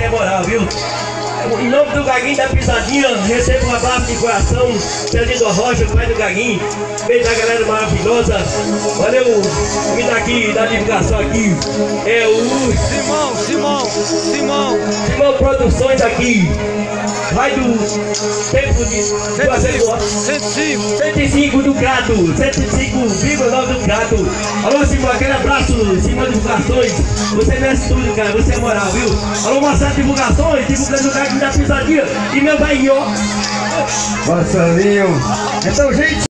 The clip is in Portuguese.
é moral, viu? Em nome do Gaguinho da Pisadinha, recebo um abraço de coração, Celino Rocha, pai do Gaguinho. Beijo da galera maravilhosa. Valeu, me dá aqui, da divulgação aqui. É o Simão Produções aqui. Vai do tempo de 105 do Crato, 105,9 do Crato. Alô, Simão, aquele abraço, Simão Divulgações. Você merece tudo, cara, você é moral, viu? Alô, Marcelo Divulgações, divulgando o Gaguinho da Pisadinha e meu bainho. Marcelinho. Então, gente.